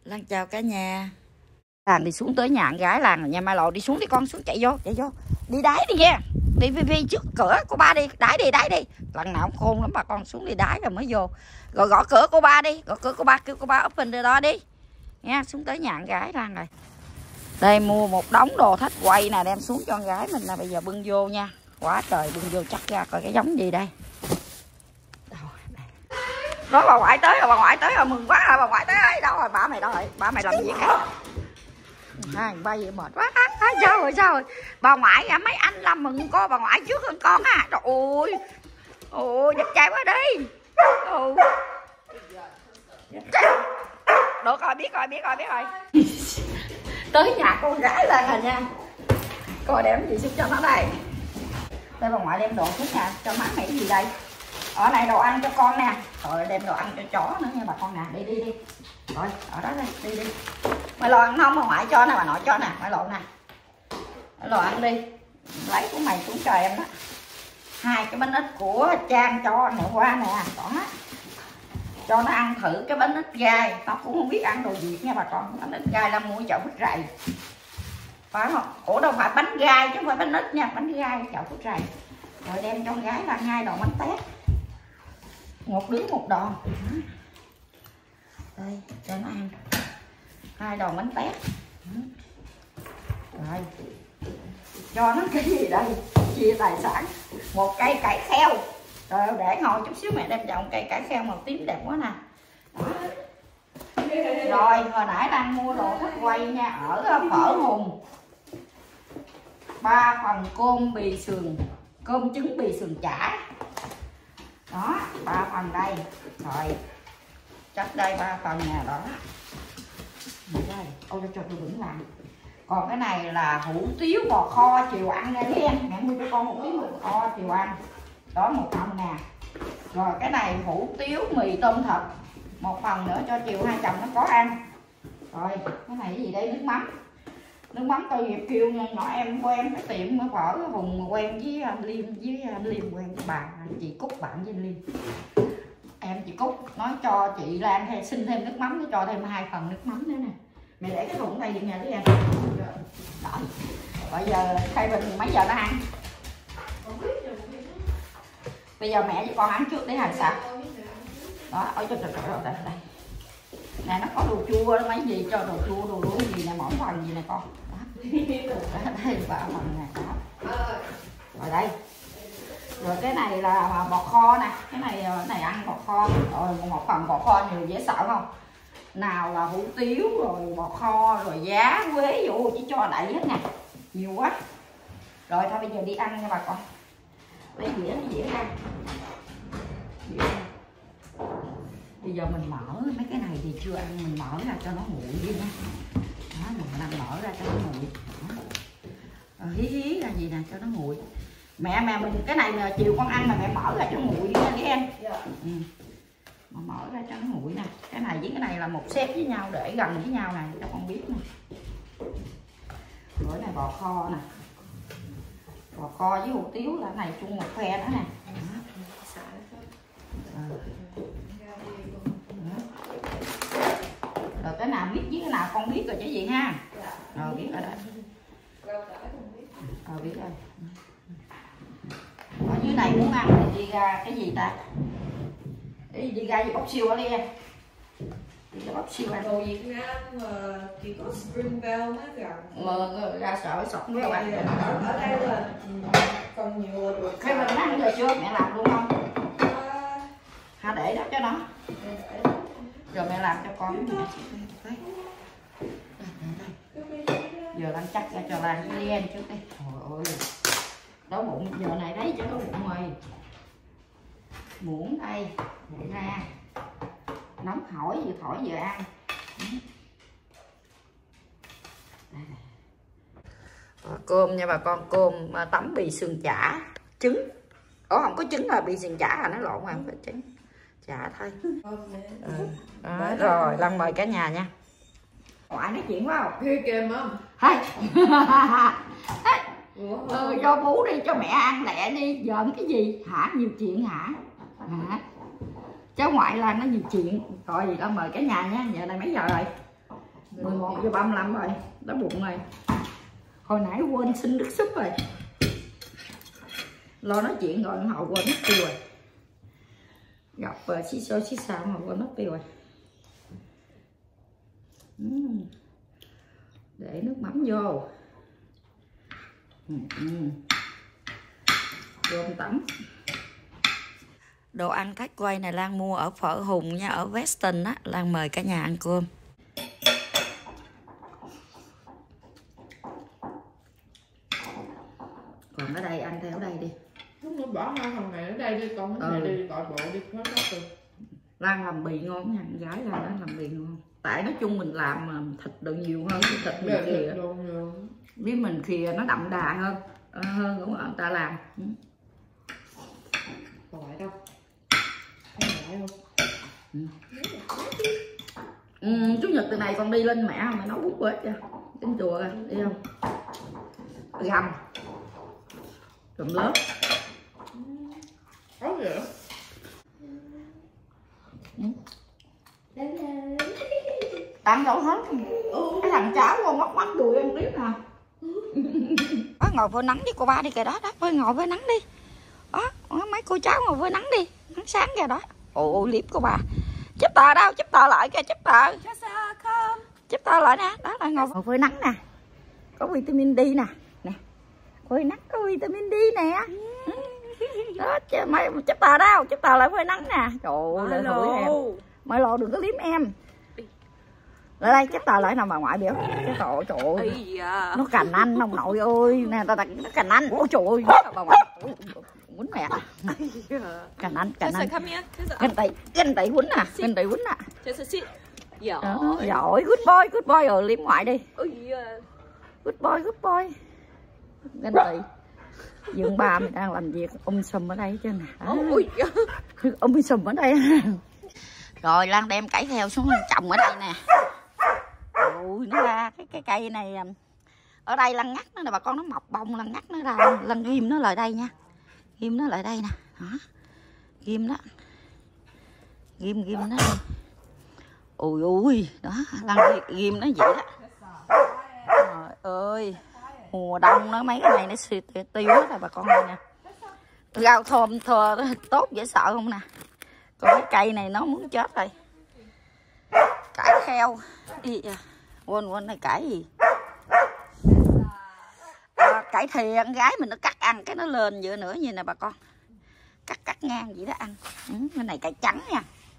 Lan chào cả nhà. Làng đi xuống tới nhà con gái Làng rồi nha. Mai Lộ đi xuống đi con, xuống chạy vô. Đi đáy đi nha. Đi Vi trước cửa cô ba đi, đáy đi. Lần nào cũng khôn lắm bà con, xuống đi đáy rồi mới vô. Rồi gõ cửa cô ba đi, gõ cửa cô ba, kêu cô ba úp hình đó đi. Nha, xuống tới nhà con gái Làng rồi. Đây mua một đống đồ thách quay nè, đem xuống cho con gái mình là bây giờ bưng vô nha. Quá trời bưng vô, chắc ra coi cái giống gì đây. Đó bà ngoại tới rồi, mừng quá rồi, bà ngoại tới ấy. Đâu rồi, bà mày đâu rồi, bà mày làm gì cả. Ba gì mệt quá. Sao rồi bà ngoại à, mấy anh làm mừng cô bà ngoại trước hơn con à. Trời ơi đẹp trai quá đi. Được rồi, biết rồi. Tới nhà con gái lên rồi nha. Coi đem gì xuống cho nó đây. Đây bà ngoại đem đồ xuống nhà cho má mày cái gì đây. Ở này đồ ăn cho con nè. Rồi đem đồ ăn cho chó nữa nha bà con nè. Đi. Rồi ở đó đây, đi. Mày Lộ ăn không, bà ngoại cho nè, bà nội cho nè, Mày Lộ nè. Mày Lộ ăn đi. Lấy của mày xuống cho em đó. 2 cái bánh ít của Trang cho nè qua nè. Đó. Cho nó ăn thử cái bánh ít gai. Nó cũng không biết ăn đồ Việt nha bà con. Bánh ít gai là mua chợ Phước Rày. Phải không? Ủa đâu phải bánh gai chứ không phải bánh ít nha. Bánh gai chợ Phước Rày. Rồi đem cho con gái là 2 đòn bánh tét. Một đứa một đòn. Đây cho nó ăn 2 đòn bánh tét. Rồi cho nó cái gì đây, chia tài sản. Một cây cải kheo. Rồi để ngồi chút xíu mẹ đem chồng cây cải kheo màu tím đẹp quá nè. Rồi hồi nãy đang mua đồ thách quay nha, ở Phở Hùng 3 phần cơm trứng bì sườn chả. Đó 3 phần đây. Rồi chắc đây 3 phần nè. Đó đây. Ôi cho tôi vững làm. Còn cái này là hủ tiếu bò kho chiều ăn nha các em. Mẹ mua cho con hủ tiếu bò kho chiều ăn. Đó 1 phần nè. Rồi cái này hủ tiếu mì tôm thịt 1 phần nữa cho chiều hai chồng nó có ăn. Rồi cái này cái gì đây, nước mắm tôi Diệp kêu nhỏ em quen cái tiệm ở Phở Hùng quen với anh Liêm quen với bà chị Cúc, bạn với anh Liêm. Em chị Cúc nói cho chị Lan hay xin thêm nước mắm, nó cho thêm 2 phần nước mắm nữa nè. Mẹ để cái thùng này đi nhà đi em. Đó. Bây giờ Khai Bình mấy giờ nó ăn? Bây giờ mẹ với con ăn trước để hành sạch. Đó, ôi trời đây. Nè nó có đồ chua đó, mấy gì cho đồ chua, đồ đuống gì nè, mỗi phần gì nè con. Đó. Đây 3 phần nè. Đó. Rồi đây. Rồi cái này là bò kho nè, cái này ăn bò kho. Rồi 1 phần bò kho nhiều dễ sợ không? Nào là hủ tiếu rồi bò kho rồi giá quế vô chỉ cho đẩy hết nè. Nhiều quá. Rồi thôi bây giờ đi ăn nha bà con. Lấy dĩa ra. Bây giờ mình mở mấy cái này thì chưa ăn, mình mở ra cho nó nguội đi nha. Đó, mình đang mở ra cho nó nguội. Rồi hí ra gì nè cho nó nguội. Mẹ mình cái này là chiều con ăn mà mẹ mở ra cho nguội đi nha các em. Mà mở ra cho nó nguội nè. Cái này với cái này là một set với nhau, để gần với nhau này cho con biết nè. Rồi này bò kho nè. Bò kho với hủ tiếu là cái này chung một phe đó nè. Rồi cái nào biết với cái nào con biết rồi chứ gì ha. Rồi biết rồi đó. Rồi biết rồi. Ở dưới này muốn ăn thì đi ra cái gì ta? Đi ra gì bóc siêu ở đây em. Đi ra bóc siêu ăn. Đồ Việt Nam mà chỉ có Springvale mới gần. Ra sợ sọt với bạn. Ở đây là còn nhiều đồ. Cái mình ăn rồi chưa? Mẹ làm luôn không? Ha để đó cho nó. Rồi mẹ làm cho con. Giờ Lan chắc ra cho Lan đi em trước đi. Trời ơi. Đói bụng giờ này đấy cho đói bụng rồi. Muỗng đây để ra. Nóng hỏi vừa thổi vừa ăn. Cơm nha bà con, cơm tấm bì sườn chả, trứng. Ủa không có trứng là bì sườn chả là nó lộn mà phải trứng. Chả thôi. Rồi Lan mời cả nhà nha. Ngoại nói chuyện quá không? Ghê kìa má. Hay. Cho bú đi cho mẹ ăn lẹ đi, giỡn cái gì hả, nhiều chuyện hả? Cháu ngoại là nó nhiều chuyện. Rồi Lan mời cả nhà nha. Giờ này mấy giờ rồi? 11:35 rồi, đói bụng rồi. Hồi nãy quên xin nước súp rồi. Lo nói chuyện rồi họ quên mất tiêu rồi. Gặp xí xào mà quên mất tiêu rồi. Để nước mắm vô. Cơm tấm. Đồ ăn khách quay này Lan mua ở Phở Hùng nha, ở Weston á. Lan mời cả nhà ăn cơm. Còn ở đây ăn theo ở đây đi. Nó bỏ hai thằng này ở đây đi, con cái này đi gọi bộ đi hết đó rồi. Lan làm bì ngon nha, con gái Lan đó làm bì ngon. Tại nói chung mình làm thịt được nhiều hơn, thịt mình khìa. Biết mình khìa nó đậm đà hơn hơn của người ta làm. Còn lại đâu? Còn lại không? Chủ nhật từ này con đi lên mẹ mày nấu bún quết cho. Đến chùa rồi, đi không? Gầm lớp. Có gì vậy? Ăn đâu hết. Cái thằng cháu con ngóc mắt đùi ăn tiếp nè. Đó, ngồi phơi nắng với cô ba đi kìa đó, đó, ngồi phơi nắng đi. Đó, mấy cô cháu ngồi phơi nắng đi, nắng sáng kìa đó. Ồ, liếm cô bà. Chép tờ đâu, chép tờ lại kìa, chép tờ. Chép tờ lại nè, đó là ngồi phơi nắng nè. Có vitamin D nè. Nè. Phơi nắng có vitamin D nè. Đó, chép tờ đâu, chép tờ lại phơi nắng nè. Trời ơi, lợi em. Mai lo đừng có liếm em. Lại đây chép tờ lại nào bà ngoại biểu. Trời ơi. Nó cành anh ông nội ơi. Nè ta đặt nó cành anh. Ôi trời ơi, bà ngoại. Quýnh mẹ. Cành anh. Ganh tị quýnh nè, ganh tị quýnh nè. Giỏi, good boy rồi liếm ngoại đi. Good boy. Ganh tị. Dương ba mình đang làm việc sùm ở đây chứ nè. Sùm ở đây. Rồi Lan đem cải theo xuống trồng ở đây nè. Ui, nó ra cái cây này ở đây Lan ngắt nó nè bà con, nó mọc bông Lan ngắt nó ra, Lan ghim nó lại đây nha. Ghim nó lại đây nè. Đó. Ghim đó. Ghim nó. Ui, đó, Lan ghim nó vậy đó. Trời ơi. Mùa đông nó mấy cái này nó tiêu hết rồi bà con đây nè. Rau thơm tốt dễ sợ không nè. Còn cái cây này nó muốn chết rồi. Cải heo. Quên này cải gì? Cải thìa con gái mình nó cắt ăn cái nó lên vừa nữa như nè bà con. Cắt ngang vậy đó ăn. Cái này cải trắng nha.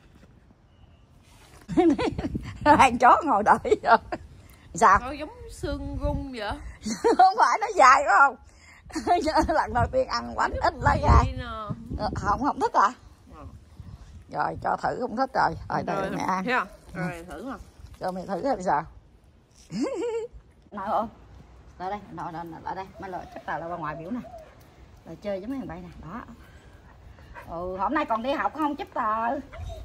Hai chó ngồi đợi rồi. Sao? Nó giống xương gung vậy. Không phải nó dài phải không? Lần đầu tiên ăn bánh ít lá gai. Không thích à? Rồi cho thử, không thích rồi. Rồi đây mẹ ăn. Rồi thử không? Rồi mày thử xem sao. Nào ơi. Lại đây, lại đây. Mai lại chắc là bà ngoại biểu nè. Rồi chơi với mấy thằng bay nè. Đó. Hôm nay còn đi học không chấp tờ?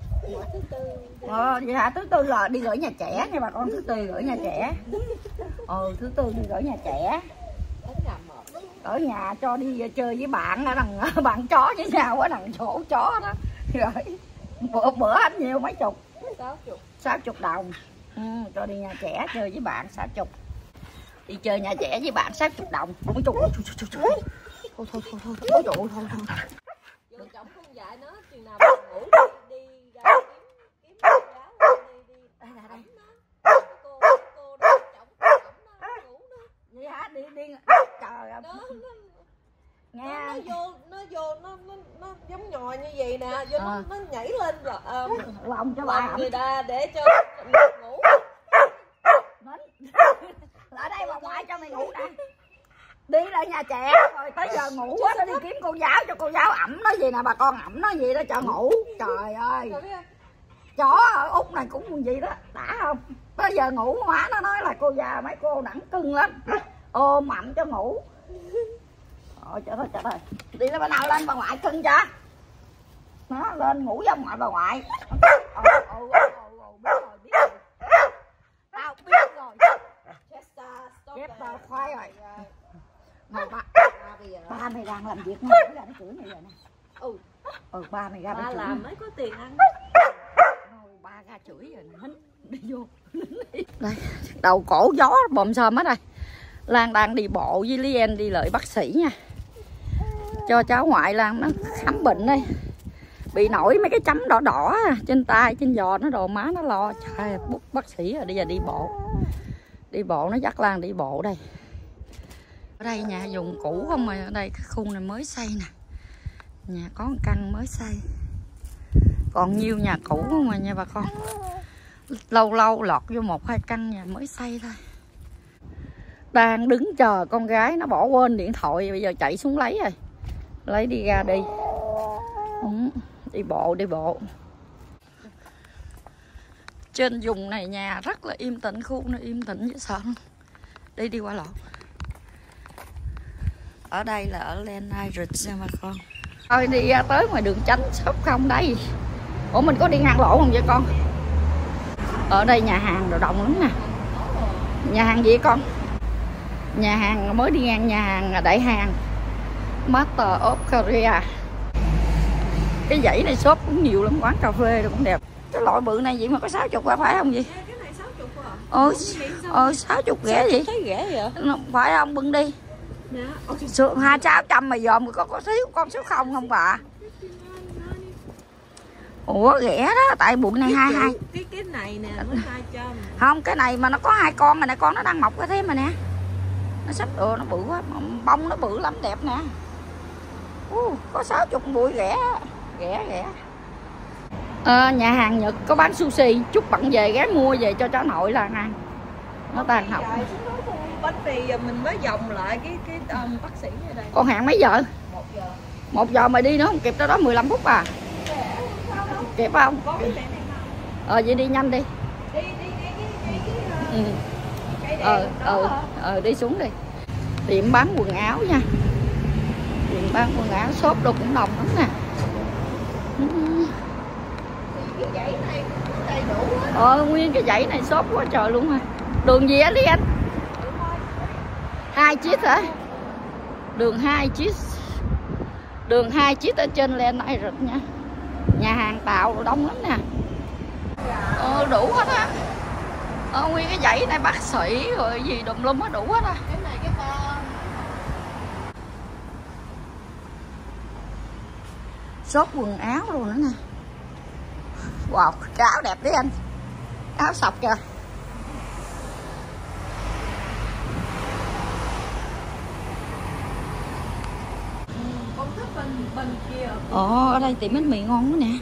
Vậy hả? Thứ tư là đi gửi nhà trẻ nha bà con. Thứ tư gửi nhà trẻ. Thứ tư đi gửi nhà trẻ. Ở nhà cho đi chơi với bạn ở đằng bạn chó với nhau ở đằng chỗ chó đó. Rồi bữa hết nhiều mấy chục. 60 đồng. Cho đi nhà trẻ chơi với bạn 60. Đi chơi nhà trẻ với bạn 60 đồng. Ôi trời ơi. Thôi. Ôi trời ơi thôi. Vợ chồng không dạy nó chừng nào ngủ đi ra kiếm giáo đi. Đây. Cô đó chồng nó ngủ đó. Vậy hả? Đi trời ơi. Nghe nó vô nó giống nhồi như vậy nè, vô nó nhảy lên rồi lòng cho bà người ta để cho ngủ. Ở đây bà ngoại cho mày ngủ nè. Đi lại nhà trẻ rồi tới giờ ngủ quá nó đi kiếm cô giáo cho cô giáo ẩm nó gì nè bà con, ẩm nó gì đó cho ngủ. Trời ơi. Chó ở Úc này cũng gì đó, đã không? Tới giờ ngủ má nó nói là cô già mấy cô đẳng cưng lắm. Ôm ẩm cho ngủ. Trời ơi. Đi lên bà nào lên bà ngoại cưng cho. Nó lên ngủ với ông ngoại bà ngoại. Biết rồi. Tao biết rồi. Chester khoai rồi. Này ba mày đang làm việc ngay ra nó chửi mày rồi nè. Ba mày ra ba làm mới có tiền ăn. Ba ra chửi rồi nè. Đi vô. Đây, đầu cổ gió bồm xôm hết rồi. Lan đang đi bộ với Lý Em đi lợi bác sĩ nha. Cho cháu ngoại Lan nó khám bệnh đây. Bị nổi mấy cái chấm đỏ đỏ trên tay, trên giò nó, đồ má nó lo. Trời, bút bác sĩ rồi, bây giờ đi bộ. Đi bộ, nó dắt Lan đi bộ đây. Ở đây nhà dùng cũ không mà, ở đây cái khu này mới xây nè. Nhà có một căn mới xây. Còn nhiều nhà cũ không mà nha bà con. Lâu lâu lọt vô 1-2 căn nhà mới xây thôi. Đang đứng chờ con gái nó bỏ quên điện thoại, bây giờ chạy xuống lấy rồi. Lấy đi ra đi. Đi bộ. Trên vùng này nhà rất là im tĩnh, khu nó im tĩnh dễ sợ. Đi qua lọt. Ở đây là ở Lenai Ridge nha bà con. Thôi đi ra tới ngoài đường tránh shop không đây. Ủa mình có đi ngang lộ không vậy con? Ở đây nhà hàng đồ đông lắm nè. Nhà hàng gì con? Nhà hàng mới đi ngang nhà hàng Đại Hàng, Master of Korea. Cái dãy này shop cũng nhiều lắm, quán cà phê cũng đẹp. Cái loại bự này vậy mà có 60 qua phải không gì? Cái này 60 à? 60 ghẻ gì? Thấy ghẻ vậy? Phải không, bưng đi. Sườn 200-600 mà dòm có thiếu con số 0 không bà? Ủa ghẻ đó, tại bụi này 22. Cái này nè mới 200. Không, cái này mà nó có 2 con, mà nè con nó đang mọc cái thế mà nè. Nó sắp nó bự quá, bông nó bự lắm, đẹp nè. Có 60 bụi ghẻ. Nhà hàng Nhật có bán sushi, chút bận về ghé mua về cho cháu nội là ăn. Nó tan học. Bánh mì giờ mình mới vòng lại cái bác sĩ ở đây. Con hẹn mấy giờ? 1 giờ. 1 giờ mà đi nữa không kịp, tới đó 15 phút à? Kịp không? Có cái này không? Vậy đi nhanh đi. Đi xuống đi. Tiệm bán quần áo nha. Tiệm bán quần áo, shop đồ cũng đông lắm nè. Cái dãy này cũng đầy đủ hết. Nguyên cái dãy này shop quá trời luôn rồi. Đường gì á Lý Anh? 2 chiếc hả? Đường 2 chiếc. Đường 2 chiếc ở trên lên này rồi nha. Nhà hàng Tàu đồ đông lắm nè. Đủ hết á. Nguyên cái dãy này bác sĩ rồi gì đùm lum hết, đủ hết á. Cái này cái con. Shop quần áo luôn nữa nè. Wow, cái áo đẹp đấy anh. Áo sọc kìa. Con thích bên kia. Ở đây tiệm bánh mì ngon quá nè.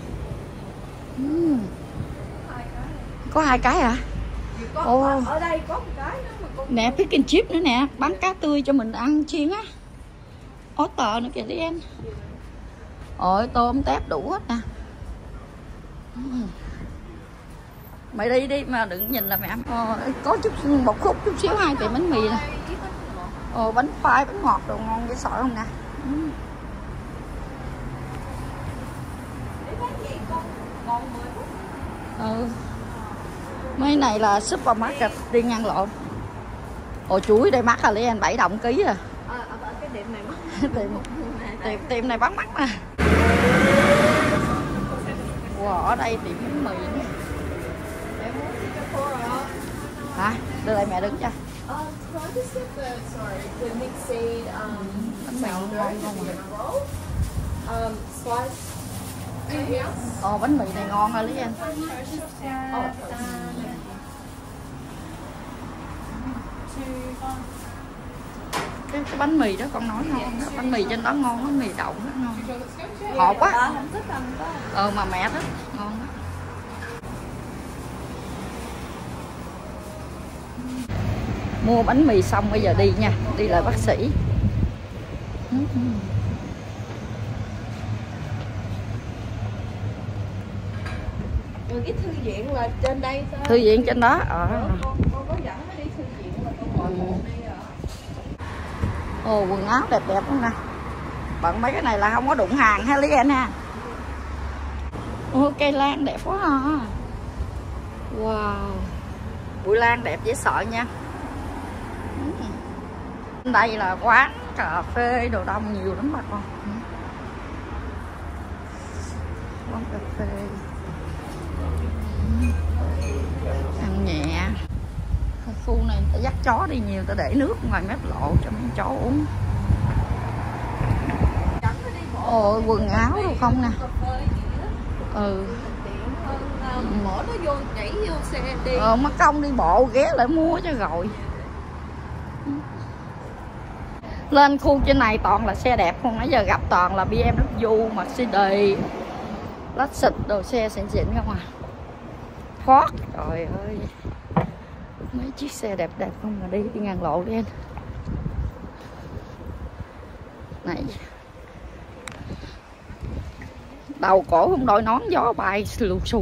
Có 2 cái hả? Ở đây có một cái nữa mà con. Nè, fish and chip nữa nè, bán cá tươi cho mình ăn chiên á. Otter nữa kìa đi em. Tôm tép đủ hết nè. Mày đi mà đừng nhìn là mẹ. Có một khúc chút xíu 2 tiệm bánh mì nè. Bánh khoai, bánh ngọt đồ ngon dễ sợ không nè. Mấy này là supermarket đi ngang lộ. Chuối đây mắc à Lý Anh, 7 đồng ký à. Cái tiệm này mắc. Tiệm này bán mắc nè. Ở đây tiệm bánh mì nữa. Hả? Đưa lại mẹ đứng cho. Bánh mì ngon không à? Bánh mì này ngon hả Lý Anh? Cái bánh mì đó con nói ngon đó. Bánh mì trên đó ngon, bánh mì đậu rất ngon. Ngọt quá. Mà mẹ thích, ngon đó. Mua bánh mì xong bây giờ đi nha, đi lại bác sĩ. Rồi cái thư viện là trên đây sao? Thư viện trên đó. Con có dẫn nó đi thư viện là con ngồi đây quần áo đẹp đẹp luôn nè. Bận mấy cái này là không có đụng hàng ha Lý Anh ha. Cây lan đẹp quá à. Wow, bụi lan đẹp dễ sợ nha. Đây là quán cà phê đồ đông nhiều lắm bà con. Quán cà phê ăn nhẹ. khu này ta dắt chó đi nhiều, ta để nước ngoài mép lộ cho mấy chó uống. Ồ, quần áo đâu không nè. Ừ. Bỏ nó vô, nhảy vô xe đi. Mất công đi bộ ghé lại mua cho rồi. Lên khu trên này toàn là xe đẹp không, nãy giờ gặp toàn là BMW, Mercedes, Lexus, đồ xe xịn xịn không à. Ford, trời ơi, mấy chiếc xe đẹp đẹp không mà đi ngang lộ đi anh. Này, đầu cổ không đội nón gió bay lù xù.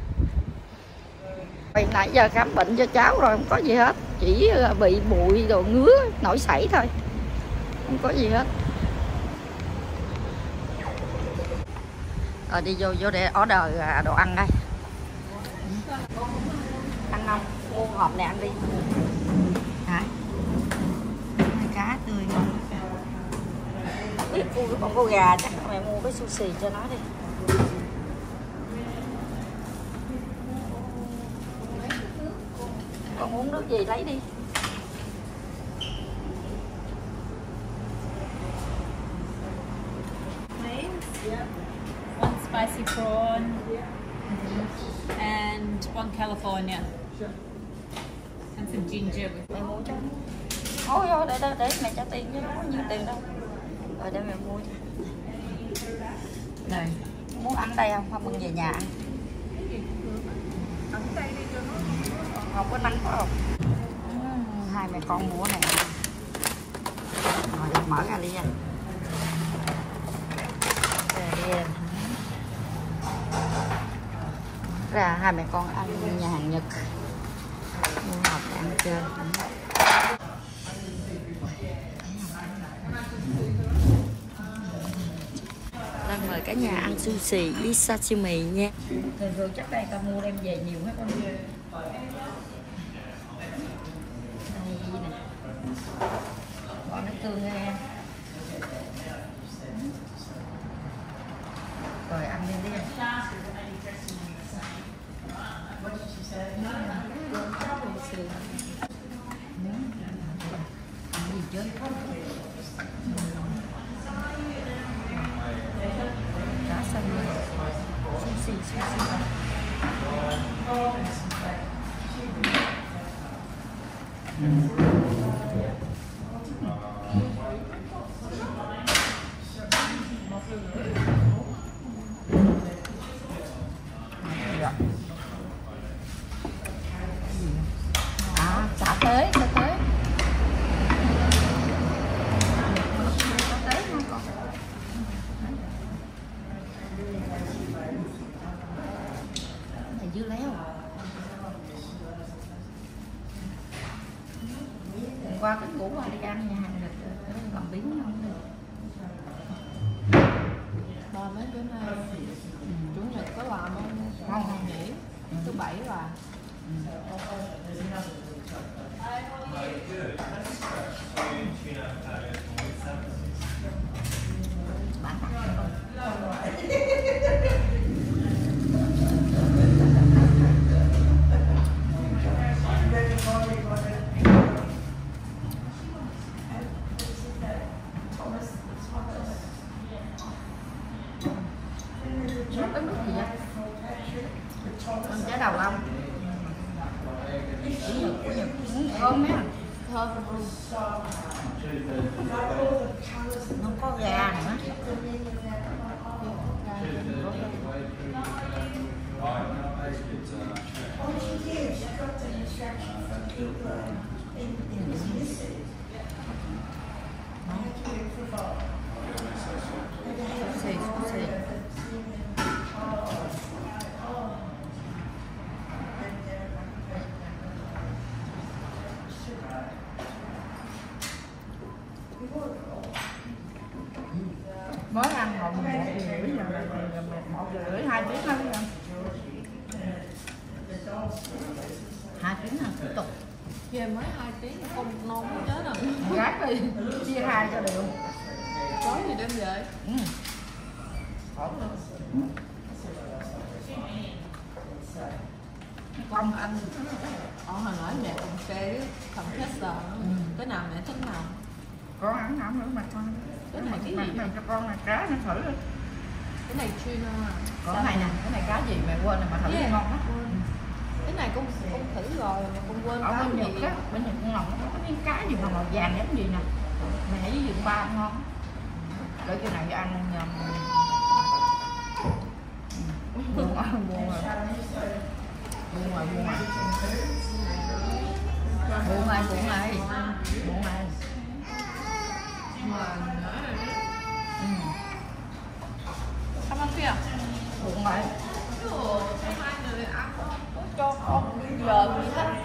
Vì nãy giờ khám bệnh cho cháu rồi không có gì hết, chỉ bị bụi đồ ngứa nổi sảy thôi, không có gì hết. Rồi đi vô để order đồ ăn đây. Ăn không? Mua hộp này ăn đi. Hả? Cá tươi ngon. Mua cái con gà chắc mẹ mua cái sushi cho nó đi. Con uống nước gì lấy đi. One spicy prawn and one California and some ginger. Mẹ mua cho. Thôi thôi để mẹ trả tiền cho nó, nhiêu tiền đâu. Rồi để mẹ mua cho. Đây, muốn ăn đây không? Không, mình về nhà ăn. Không có nắng phải không? Hai mẹ con mua này. Rồi để mở ra đi nha. Ra hai mẹ con ăn nhà hàng Nhật, mua hộp để ăn chơi. Đang mời cả nhà ăn sushi với sashimi nha. Thường chắc đây ta mua đem về nhiều hết con. Đây nè. Bỏ nước tương nha. Rồi ăn đi đi. Ăn gì chứ? Cá xanh sushi. Xả tới. Này dưa léo. Hôm qua cái cũ đi ăn nhà hàng Nhật làm biến không đi. Ba mấy bữa nay chủ nhật có làm không? Không nghỉ. Thứ bảy là Cái nước gì vậy? Con trái đầu lông. Của Nhật. Thơm mấy à? thơm. Không có gà nữa. Sushi. Mới ăn hồi 1:30 giờ là 1:30 2 tiếng thôi. 2 tiếng là tiếp tục. Về mới 2 tiếng không non mới chết rồi. Gác đi, chia 2 cho đều. Tối thì đem về. Không ăn. Hồi nãy mẹ còn xe sợ. Cái nào mẹ thích nào? Con ăn không nữa mà con. Cái này cái gì? Mày cho con là cá nó thử đi. Cái này tuna. Cái này nè, cái này cá gì mẹ quên rồi mà thử ngon lắm. Cái này con thử rồi mà con quên Ở cá bên gì. Nhật á, bên Nhật con lòng nó có miếng cá gì mà màu vàng giống gì nè. Mẹ với dường ba ngon. Để cái này ăn nhầm. Buồn rồi. Buồn rồi. Sao mà kia? Buồn rồi. Hai người ăn cho con giờ gì hết.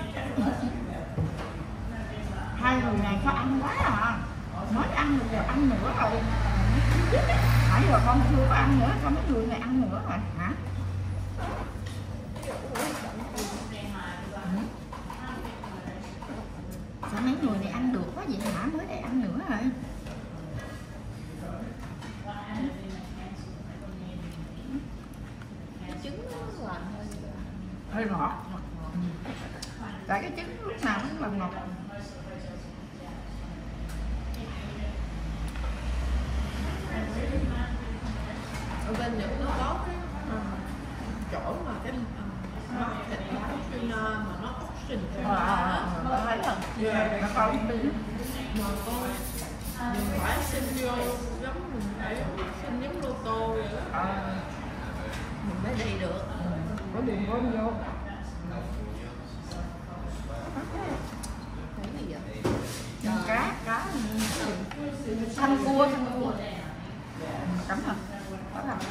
Hai người này có ăn quá à. Nói ăn được giờ ăn nữa rồi. Nãy giờ con chưa có ăn nữa, sao mấy người này ăn nữa rồi hả? Sao mấy người này ăn được quá vậy hả? Mới đây ăn nữa rồi. Trứng nó làm Hơi ngọt. Tại cái trứng lúc nào cũng là ngọt. ở bên Nhật nó có cái chỗ mà cái thịt bán tuna mà nó có sình Nó thấy rồi. Nó con đi. mà con đừng phải xin vô giống mình phải xin giống lô tô vậy đó mình mới đi được. Có đường vốn vô. Cái gì vậy? Cá thanh cua cắm rồi đó là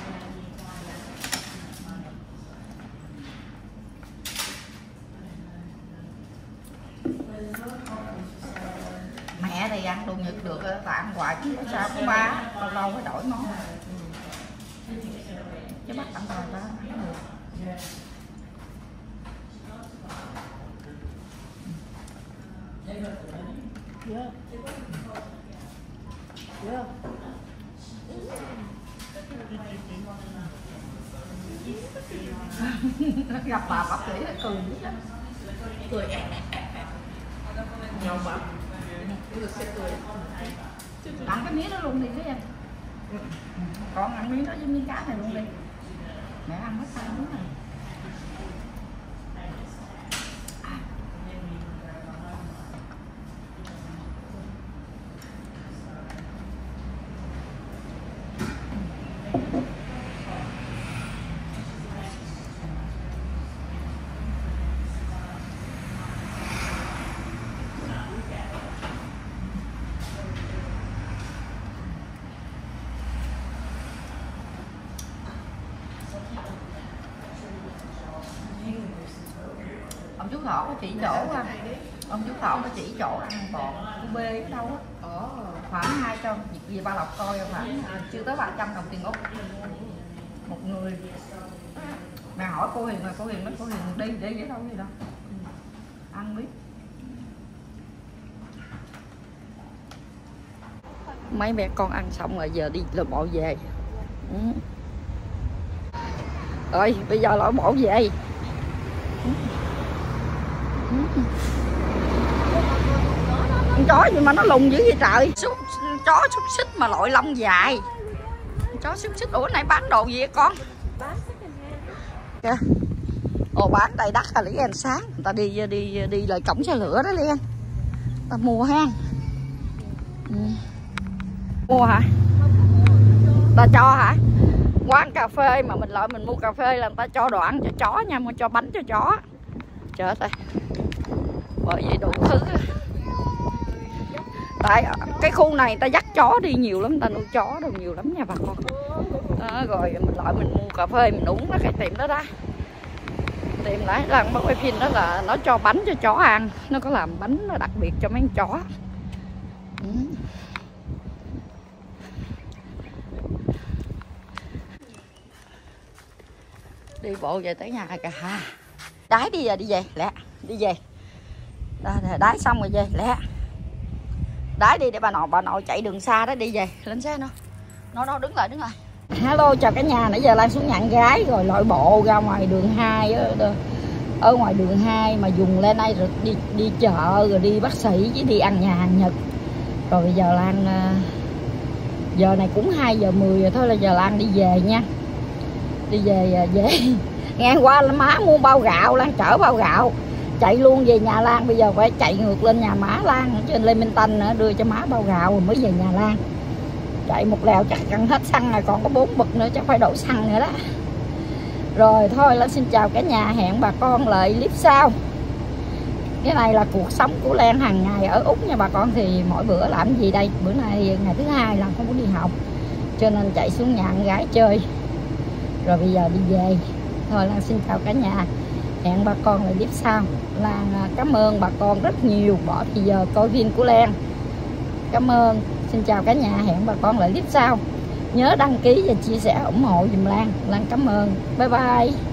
mẹ thì ăn đồ Nhật được tại ăn hoài chứ sao có ba lâu lâu mới đổi món chứ bắt ăn rồi ba ăn được. Yeah. Yeah. Gặp bà bác sĩ nó cười dữ lắm. Cười nhau mà người sẽ cười. Ăn cái miếng đó luôn đi thấy em. Con ăn miếng đó với miếng cá này luôn đi. Mẹ ăn hết sao miếng này. Ông chú Thọ có chỉ chỗ ông chú Thọ có chỉ chỗ ăn bò cu bê ở đâu á, khoảng 200 về Ba Lộc coi khoảng chưa tới 300 đồng tiền Úc một người. Mẹ hỏi cô Hiền mà cô Hiền nói cô Hiền đi để với đâu gì đâu ăn biết. Mấy mẹ con ăn xong rồi giờ đi lội bộ về. Rồi bây giờ lội bộ về. Con chó gì mà nó lùn dữ vậy trời. Chó xúc xích mà lội lông dài. Chó xúc xích. Ủa này bán đồ gì vậy con? Kìa. Ồ bán đầy đất à, Lý An sáng người ta đi lại cổng xe lửa đó Liên. Ta mua ha. Mua hả? Ta cho hả? Quán cà phê mà mình lại mình mua cà phê là người ta cho đồ ăn cho chó nha, mua cho bánh cho chó. Trời ơi. Bởi vậy đủ thứ. Tại cái khu này người ta dắt chó đi nhiều lắm, người ta nuôi chó đồ nhiều lắm nha bà con. Đó, rồi mình lại mình mua cà phê mình uống đó cái tiệm đó đó. Tiệm nãy lần bác quay phim đó là nó cho bánh cho chó ăn, nó có làm bánh đặc biệt cho mấy con chó. Đi bộ về tới nhà kìa ha. Đái đi về đi về lẹ, đi về. Đái xong rồi về lẹ. Đái đi để bà nội chạy đường xa đó đi về, lên xe nó đứng lại. Hello chào cả nhà, nãy giờ Lan xuống nhận gái rồi lội bộ ra ngoài đường 2 ở ngoài đường 2 mà dùng lên đây rồi đi chợ rồi đi bác sĩ với đi ăn nhà hàng Nhật. Rồi bây giờ Lan giờ này cũng 2 giờ 10 rồi thôi, là giờ Lan đi về nha. Đi về ngang qua là má mua bao gạo, Lan chở bao gạo chạy luôn về nhà Lan. Bây giờ phải chạy ngược lên nhà má Lan trên Lê Minh Tân nữa, đưa cho má bao gạo rồi mới về nhà Lan. Chạy một lèo chắc gần hết xăng rồi, còn có 4 bịch nữa chắc phải đổ xăng nữa đó. Rồi thôi Lan xin chào cả nhà, hẹn bà con lại clip sau. Cái này là cuộc sống của Lan hàng ngày ở Úc nha bà con. Thì mỗi bữa làm gì đây, bữa nay ngày thứ hai Lan không có đi học cho nên chạy xuống nhà con gái chơi, rồi bây giờ đi về. Thôi Lan xin chào cả nhà, hẹn bà con lại clip sau. Lan cảm ơn bà con rất nhiều bỏ thời giờ coi phim của Lan. Cảm ơn, xin chào cả nhà, hẹn bà con lại clip sau. Nhớ đăng ký và chia sẻ ủng hộ dùm Lan. Lan cảm ơn, bye bye.